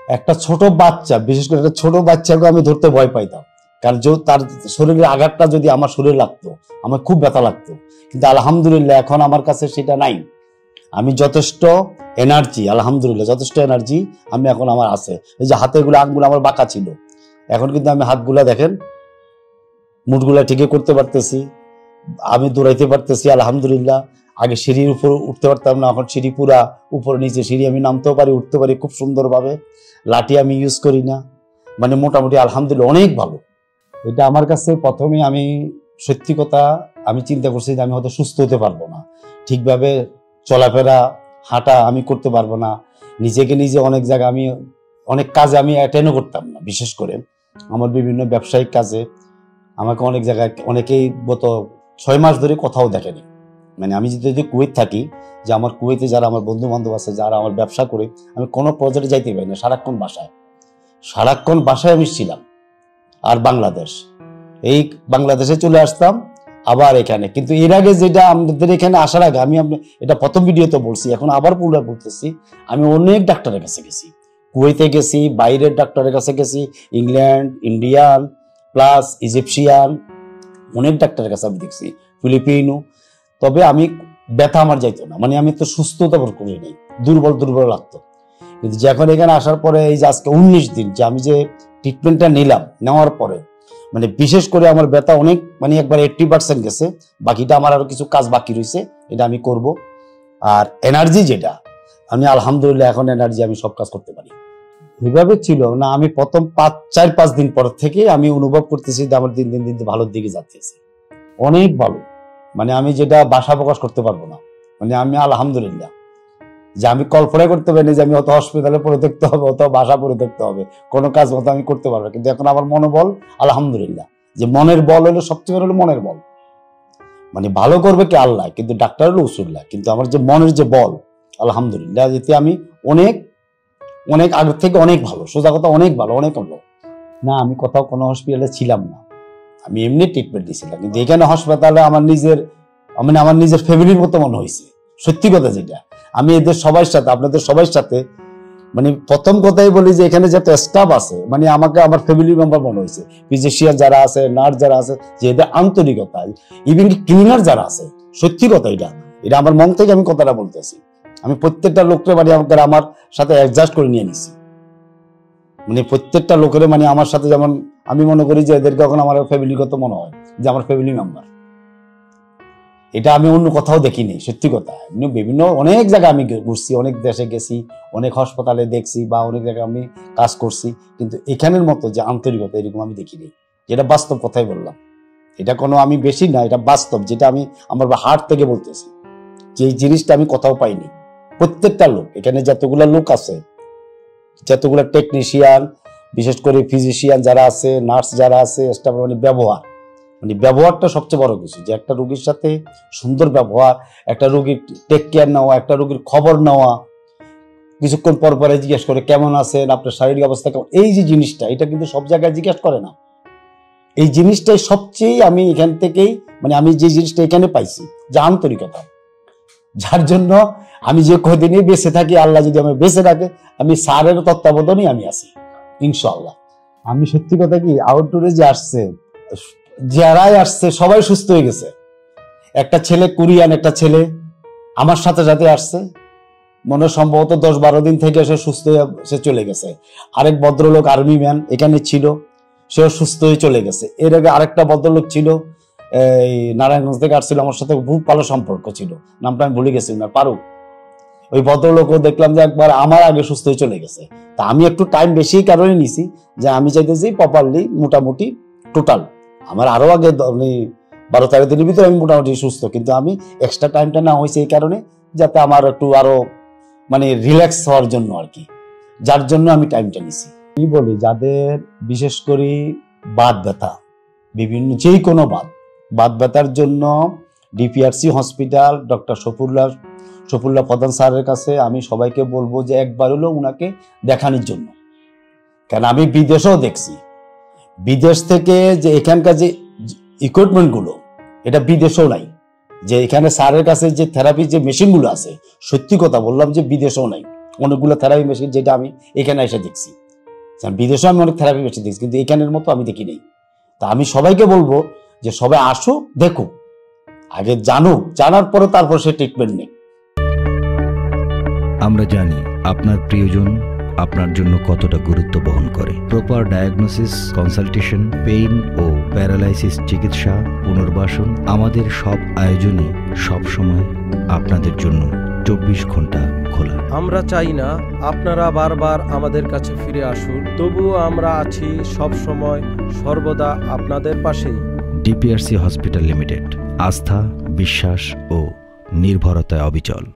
একটা ছোট বাচ্চা, বিশেষ করে একটা ছোট বাচ্চাকে আমি ধরতে ভয় পাইতাম, কারণ তার শরীরের আঘাতটা যদি আমার শরীরে লাগতো আমার খুব ব্যথা লাগতো। কিন্তু আলহামদুলিল্লাহ এখন আমার কাছে সেটা নাই। আমি যথেষ্ট এনার্জি, আলহামদুলিল্লাহ যথেষ্ট এনার্জি আমি এখন আমার আছে। এই যে হাতের আঙুল আমার বাঁকা ছিল, এখন কিন্তু আমি হাতগুলা দেখেন মুঠগুলা ঠিকই করতে পারতেছি, আমি দৌড়াইতে পারতেছি আলহামদুলিল্লাহ। আগে সিঁড়ির উপর উঠতে পারতাম না, এখন সিঁড়ি পুরা উপর নিচে সিঁড়ি আমি নামতেও পারি, উঠতে পারি খুব সুন্দরভাবে। লাঠি আমি ইউজ করি না, মানে মোটামুটি আলহামদুলিল্লাহ অনেক ভালো। এটা আমার কাছে প্রথমে আমি সত্যি কথা আমি চিন্তা করছি যে আমি হয়তো সুস্থ হতে পারবো না, ঠিকভাবে চলাফেরা হাঁটা আমি করতে পারবো না, নিজেকে নিজে অনেক জায়গায় আমি অনেক কাজে আমি অ্যাটেন্ডও করতাম না। বিশেষ করে আমার বিভিন্ন ব্যবসায়িক কাজে আমাকে অনেক জায়গায় অনেকেই গত 6 মাস ধরে কোথাও দেখেনি। মানে আমি যদি কুয়েত থাকি, যে আমার কুয়েতে যারা আমার বন্ধু বান্ধব আছে, যারা আমার ব্যবসা করে, আমি কোনো প্রজেক্টে যাইতে পারি না, সারাক্ষণ বাসায় আমি ছিলাম। আর এই বাংলাদেশে চলে আসতাম আবার এখানে। কিন্তু এর আগে যেটা আমাদের এখানে আসার আগে আমি এটা প্রথম ভিডিওতে বলছি, এখন আবার পুরো বলতেছি, আমি অনেক ডাক্তারের কাছে গেছি, কুয়েতে গেছি, বাইরের ডাক্তারের কাছে গেছি, ইংল্যান্ড, ইন্ডিয়ান প্লাস ইজিপশিয়ান, অনেক ডাক্তারের কাছে আমি দেখছি, ফিলিপিনো। তবে আমি ব্যথা আমার যাইতো না, মানে আমি তো সুস্থতা ভর করি নেই, দুর্বল লাগতো। কিন্তু যখন এখানে আসার পরে এই যে আজকে 19 দিন যে আমি যে ট্রিটমেন্টটা নিলাম, নেওয়ার পরে মানে বিশেষ করে আমার ব্যথা অনেক, মানে একবার 80% গেছে, বাকিটা আমার আরো কিছু কাজ বাকি রয়েছে, এটা আমি করব। আর এনার্জি যেটা আমি আলহামদুলিল্লাহ এখন এনার্জি আমি সব কাজ করতে পারি। এভাবে ছিল না, আমি প্রথম 4-5 দিন পর থেকে আমি অনুভব করতেছি যে আমার দিন দিন ভালোর দিকে যাচ্ছে, অনেক ভালো। মানে আমি যেটা ভাষা প্রকাশ করতে পারবো না, মানে আমি আলহামদুলিল্লাহ যে আমি কল্পনা করতে পারিনি যে আমি অত হসপিটালে পড়ে দেখতে হবে, অত বাসা পড়ে দেখতে হবে, কোনো কাজ মতো আমি করতে পারবো। কিন্তু এখন আমার মনোবল আলহামদুলিল্লাহ, যে মনের বল হলো সবচেয়ে বড়, হলো মনের বল। মানে ভালো করবে কি আল্লাহ, কিন্তু ডাক্তার হলো উসুল্লাহ, কিন্তু আমার যে মনের যে বল আলহামদুলিল্লাহ, যেতে আমি অনেক আগের থেকে অনেক ভালো, সোজা কথা অনেক ভালো না। আমি কোথাও কোনো হসপিটালে ছিলাম না, আমি এমনি ট্রিটমেন্ট দিয়েছিলাম। কিন্তু এখানে হাসপাতালে আমার নিজের ফ্যামিলির মতো মনে হয়েছে, সত্যি কথা যেটা। আমি এদের সবার সাথে, আপনাদের সবার সাথে, মানে প্রথম কথাই বলি যে এখানে যত স্টাফ আছে, মানে আমাকে আমার ফ্যামিলি মেম্বার মনে হয়েছে। ফিজিশিয়ান যারা আছে, নার্স যারা আছে, যে এদের আন্তরিকতা, ইভেন ক্লিনার যারা আছে, সত্যি কথা এটা আমার মন থেকে আমি কথাটা বলতেছি। আমি প্রত্যেকটা লোককে মানে আমার সাথে অ্যাডজাস্ট করে নিয়ে নিছি, মানে প্রত্যেকটা লোকের মানে আমার সাথে, যেমন আমি মনে করি যে এদেরকে এখন আমার ফ্যামিলিগত মনে হয়, যে আমার ফ্যামিলি মেম্বার। এটা আমি অন্য কোথাও দেখিনি, সত্যি কথা। বিভিন্ন অনেক জায়গায় আমি ঘুরছি, অনেক দেশে গেছি, অনেক হাসপাতালে দেখছি, বা অনেক জায়গায় আমি কাজ করছি, কিন্তু এখানের মতো যে আন্তরিকতা এরকম আমি দেখিনি। যেটা বাস্তব কথাই বললাম, এটা কোনো আমি বেশি না, এটা বাস্তব, যেটা আমি আমার হার্ট থেকে বলতেছি, যে এই জিনিসটা আমি কোথাও পাইনি। প্রত্যেকটা লোক এখানে যতগুলা লোক আছে, যতগুলা টেকনিশিয়ান, বিশেষ করে ফিজিশিয়ান যারা আছে, নার্স যারা আছে, স্টাফ, মানে ব্যবহারটা সবচেয়ে বড় কিছু। যে একটা রোগীর সাথে সুন্দর ব্যবহার, একটা রোগীর টেক কেয়ার নেওয়া, একটা রোগীর খবর নেওয়া, কিছুক্ষণ পর পরে জিজ্ঞেস করে কেমন আছেন, আপনার শারীরিক অবস্থা কেমন, এই যে জিনিসটা, এটা কিন্তু সব জায়গায় জিজ্ঞেস করে না। এই জিনিসটাই সবচেয়ে আমি এখান থেকেই, মানে আমি যে জিনিসটা এখানে পাইছি, যে আন্তরিকতা, যার জন্য আমি যে কদিনই বেঁচে থাকি, আল্লাহ যদি আমি বেঁচে রাখে, আমি স্যারের তত্ত্বাবধানেই আমি আছি ইনশাআল্লাহ। আমি সত্যি কথা কি, আউটডোরে যে আসছে, যারাই আসছে সবাই সুস্থ হয়ে গেছে। একটা ছেলে কোরিয়ান, একটা ছেলে আমার সাথে আসছে, মনে সম্ভবত 10-12 দিন থেকে সে সুস্থ হয়ে সে চলে গেছে। আরেক ভদ্রলোক আর্মি ম্যান এখানে ছিল, সেও সুস্থ হয়ে চলে গেছে। এর আগে আরেকটা ভদ্রলোক ছিল, এই নারায়ণগঞ্জ থেকে আসছিল, আমার সাথে খুব ভালো সম্পর্ক ছিল, নামটা আমি ভুলে গেছি না, পারুক। ওই ভদ্রলোকও দেখলাম যে একবার আমার আগে সুস্থ হয়ে চলে গেছে। তা আমি একটু টাইম বেশি কারণে নিছি, যে আমি চাইতেছি প্রপারলি মোটামুটি টোটাল আমার আরো আগে 12-13 দিনের ভিতরে আমি মোটামুটি সুস্থ, কিন্তু আমি এক্সট্রা টাইমটা না হয়েছে এই কারণে, যাতে আমার একটু আরো মানে রিল্যাক্স হওয়ার জন্য আর কি, যার জন্য আমি টাইমটা নিছি। কি বলি, যাদের বিশেষ করে বাত ব্যথা, বিভিন্ন যে কোনো বাত ব্যথার জন্য ডিপিআরসি হসপিটাল ডক্টর সফুল্লাহ প্রধান স্যারের কাছে আমি সবাইকে বলবো যে একবার হলো উনাকে দেখানোর জন্য। কেন আমি বিদেশেও দেখছি, বিদেশ থেকে যে এখানকার যে ইকুইপমেন্ট গুলো, এটা বিদেশেও নাই। যে এখানে স্যারের কাছে যে থেরাপি যে মেশিনগুলো আছে, সত্যি কথা বললাম যে বিদেশেও নাই অনেকগুলো থেরাপি মেশিন, যেটা আমি এখানে এসে দেখছি। বিদেশে আমি অনেক থেরাপি বেশি দেখছি, কিন্তু এখানের মতো আমি দেখি নাই। তা আমি সবাইকে বলবো যে সবাই আসুক, দেখুক, আগে জানুক, জানার পরে তারপর সে ট্রিটমেন্ট নেই। আমরা জানি আপনার প্রিয়জন আপনার জন্য কতটা গুরুত্ব বহন করে। প্রপার ডায়াগনোসিস, কনসালটেশন, পেইন ও প্যারালাইসিস চিকিৎসা, পুনর্বাসন, আমাদের সব আয়োজনই সবসময় আপনাদের জন্য 24 ঘন্টা খোলা। আমরা চাই না আপনারা বারবার আমাদের কাছে ফিরে আসুন, তবুও আমরা আছি সব সময় সর্বদা আপনাদের পাশেই। ডিপিআরসি হসপিটাল লিমিটেড, আস্থা, বিশ্বাস ও নির্ভরতায় অবিচল।